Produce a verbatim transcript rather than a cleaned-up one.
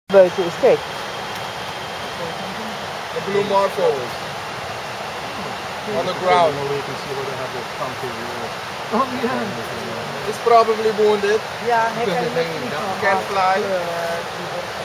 Buiten is, kijk. The blue morphos on the ground. You can see where they have their pumpkin. Oh yeah. It's probably wounded. Ja, hij kan niet Can't fly. uh,